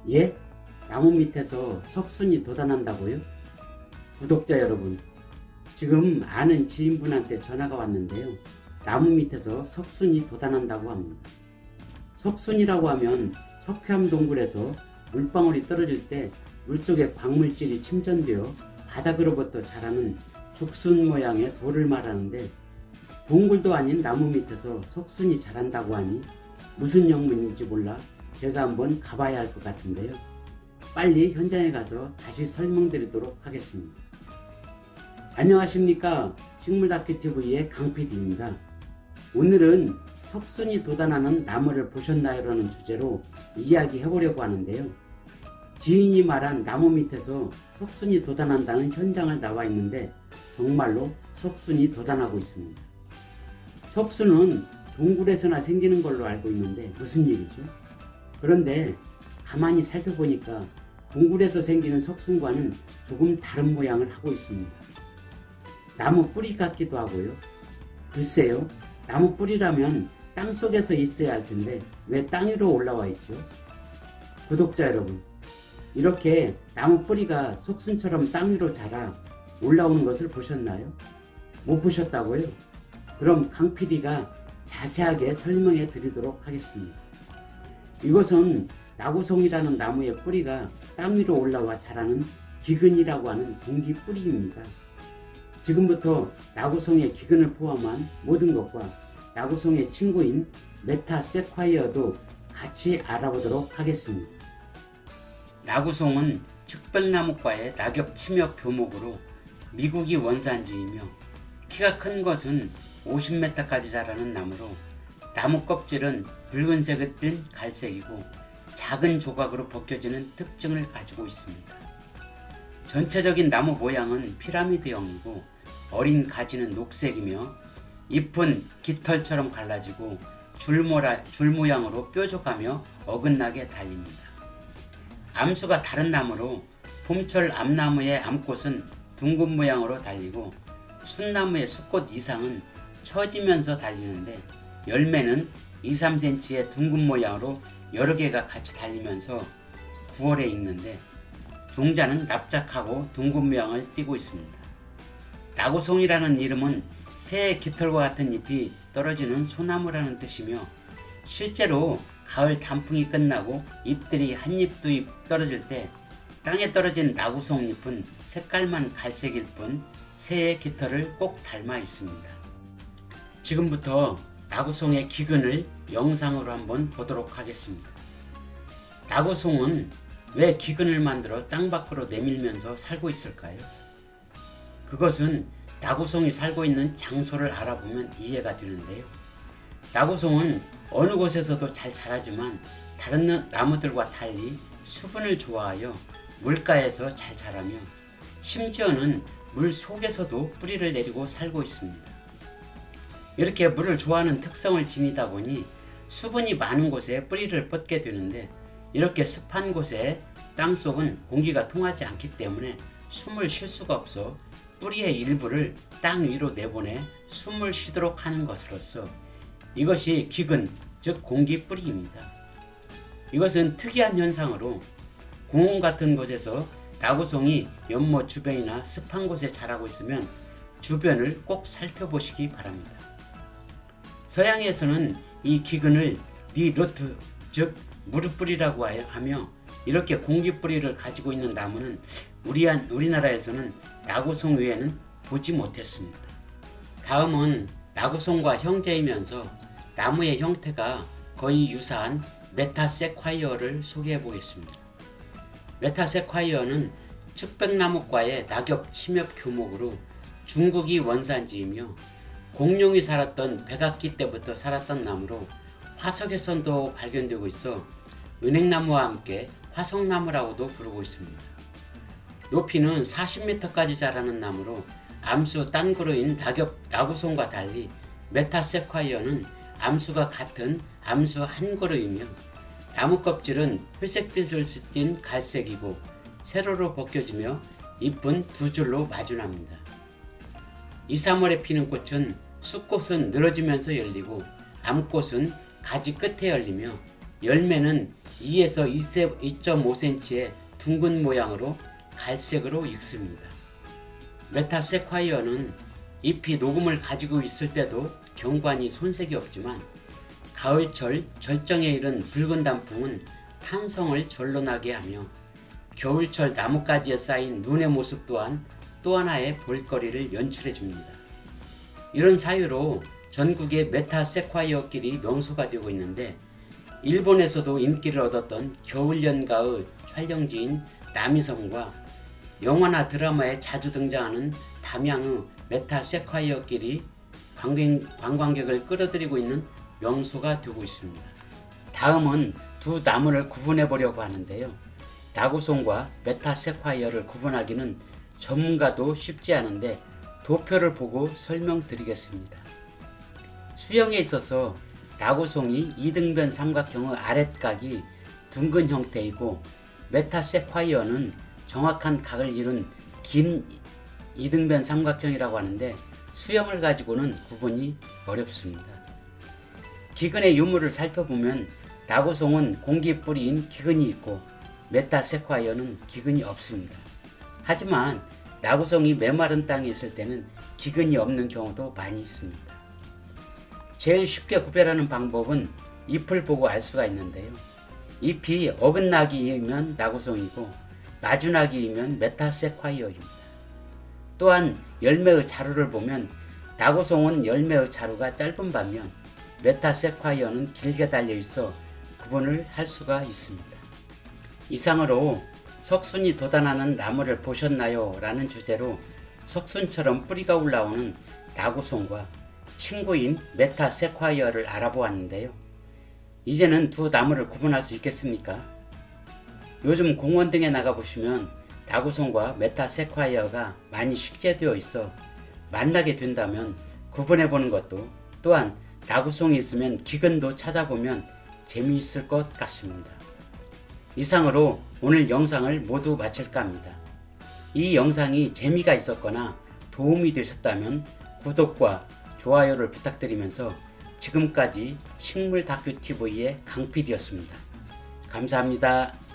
예? 나무 밑에서 석순이 돋아난다고요? 구독자 여러분, 지금 아는 지인분한테 전화가 왔는데요. 나무 밑에서 석순이 돋아난다고 합니다. 석순이라고 하면 석회암 동굴에서 물방울이 떨어질 때 물속에 광물질이 침전되어 바닥으로부터 자라는 죽순 모양의 돌을 말하는데, 동굴도 아닌 나무 밑에서 석순이 자란다고 하니 무슨 영문인지 몰라 제가 한번 가봐야 할 것 같은데요. 빨리 현장에 가서 다시 설명드리도록 하겠습니다. 안녕하십니까, 식물다큐TV의 강PD입니다. 오늘은 석순이 돋아나는 나무를 보셨나요? 라는 주제로 이야기해보려고 하는데요. 지인이 말한 나무 밑에서 석순이 돋아난다는 현장을 나와 있는데 정말로 석순이 돋아나고 있습니다. 석순은 동굴에서나 생기는 걸로 알고 있는데 무슨 일이죠? 그런데 가만히 살펴보니까 동굴에서 생기는 석순과는 조금 다른 모양을 하고 있습니다. 나무 뿌리 같기도 하고요. 글쎄요, 나무 뿌리라면 땅속에서 있어야 할 텐데 왜 땅 위로 올라와 있죠? 구독자 여러분, 이렇게 나무 뿌리가 석순처럼 땅 위로 자라 올라오는 것을 보셨나요? 못 보셨다고요? 그럼 강PD가 자세하게 설명해 드리도록 하겠습니다. 이것은 나구송이라는 나무의 뿌리가 땅 위로 올라와 자라는 기근이라고 하는 공기 뿌리입니다. 지금부터 나구송의 기근을 포함한 모든 것과 나구송의 친구인 메타세콰이어도 같이 알아보도록 하겠습니다. 나구송은 측백나무과의 낙엽 침엽 교목으로 미국이 원산지이며 키가 큰 것은 50m까지 자라는 나무로 나무 껍질은 붉은색을 띤 갈색이고 작은 조각으로 벗겨지는 특징을 가지고 있습니다. 전체적인 나무 모양은 피라미드형이고 어린 가지는 녹색이며 잎은 깃털처럼 갈라지고 줄 모양으로 뾰족하며 어긋나게 달립니다. 암수가 다른 나무로 봄철 암나무의 암꽃은 둥근 모양으로 달리고 숫나무의 숫꽃 이상은 처지면서 달리는데 열매는 2-3cm의 둥근 모양으로 여러 개가 같이 달리면서 9월에 익는데 종자는 납작하고 둥근 모양을 띠고 있습니다. 나구송이라는 이름은 새의 깃털과 같은 잎이 떨어지는 소나무라는 뜻이며 실제로 가을 단풍이 끝나고 잎들이 한 잎 두 잎 떨어질 때 땅에 떨어진 나구송 잎은 색깔만 갈색일 뿐 새의 깃털을 꼭 닮아 있습니다. 지금부터 나구송의 기근을 영상으로 한번 보도록 하겠습니다. 나구송은 왜 기근을 만들어 땅 밖으로 내밀면서 살고 있을까요? 그것은 나구송이 살고 있는 장소를 알아보면 이해가 되는데요. 나구송은 어느 곳에서도 잘 자라지만 다른 나무들과 달리 수분을 좋아하여 물가에서 잘 자라며 심지어는 물 속에서도 뿌리를 내리고 살고 있습니다. 이렇게 물을 좋아하는 특성을 지니다 보니 수분이 많은 곳에 뿌리를 뻗게 되는데, 이렇게 습한 곳에 땅속은 공기가 통하지 않기 때문에 숨을 쉴 수가 없어 뿌리의 일부를 땅 위로 내보내 숨을 쉬도록 하는 것으로서 이것이 기근, 즉 공기 뿌리입니다. 이것은 특이한 현상으로 공원 같은 곳에서 나구송이 연못 주변이나 습한 곳에 자라고 있으면 주변을 꼭 살펴보시기 바랍니다. 서양에서는 이 기근을 니루트, 즉 무릎뿌리라고 하며 이렇게 공기뿌리를 가지고 있는 나무는 우리나라에서는 나구송 외에는 보지 못했습니다. 다음은 나구송과 형제이면서 나무의 형태가 거의 유사한 메타세콰이어를 소개해 보겠습니다. 메타세콰이어는 측백나무과의 낙엽 침엽 교목으로 중국이 원산지이며 공룡이 살았던 백악기 때부터 살았던 나무로 화석에서도 발견되고 있어 은행나무와 함께 화석나무라고도 부르고 있습니다. 높이는 40m까지 자라는 나무로 암수 딴그루인 나구송과 달리 메타세콰이어는 암수가 같은 암수 한 그루이며 나무 껍질은 회색빛을 띤 갈색이고 세로로 벗겨지며 잎은 두 줄로 마주납니다. 2-3월에 피는 꽃은 숫꽃은 늘어지면서 열리고 암꽃은 가지 끝에 열리며 열매는 2에서 2.5cm의 둥근 모양으로 갈색으로 익습니다. 메타세콰이어는 잎이 녹음을 가지고 있을 때도 경관이 손색이 없지만 가을철 절정에 이른 붉은 단풍은 탄성을 절로나게 하며 겨울철 나뭇가지에 쌓인 눈의 모습 또한 또 하나의 볼거리를 연출해 줍니다. 이런 사유로 전국의 메타세콰이어길이 명소가 되고 있는데 일본에서도 인기를 얻었던 겨울연가의 촬영지인 남이섬과 영화나 드라마에 자주 등장하는 담양의 메타세콰이어길이 관광객을 끌어들이고 있는 명소가 되고 있습니다. 다음은 두 나무를 구분해 보려고 하는데요. 나구송과 메타세콰이어를 구분하기는 전문가도 쉽지 않은데 도표를 보고 설명드리겠습니다. 수형에 있어서 나구송이 이등변 삼각형의 아랫각이 둥근 형태이고 메타세콰이어는 정확한 각을 이룬 긴 이등변 삼각형이라고 하는데 수형을 가지고는 구분이 어렵습니다. 기근의 유무를 살펴보면 나구송은 공기 뿌리인 기근이 있고 메타세콰이어는 기근이 없습니다. 하지만 나구송이 메마른 땅에 있을 때는 기근이 없는 경우도 많이 있습니다. 제일 쉽게 구별하는 방법은 잎을 보고 알 수가 있는데요. 잎이 어긋나기이면 나구송이고 마주나기이면 메타세콰이어입니다. 또한 열매의 자루를 보면 나구송은 열매의 자루가 짧은 반면 메타세콰이어는 길게 달려 있어 구분을 할 수가 있습니다. 이상으로 석순이 돋아나는 나무를 보셨나요? 라는 주제로 석순처럼 뿌리가 올라오는 나구송과 친구인 메타세콰이어를 알아보았는데요. 이제는 두 나무를 구분할 수 있겠습니까? 요즘 공원 등에 나가보시면 나구송과 메타세콰이어가 많이 식재되어 있어 만나게 된다면 구분해보는 것도 또한 나구송이 있으면 기근도 찾아보면 재미있을 것 같습니다. 이상으로 오늘 영상을 모두 마칠까 합니다. 이 영상이 재미가 있었거나 도움이 되셨다면 구독과 좋아요를 부탁드리면서 지금까지 식물다큐TV의 강PD였습니다. 감사합니다.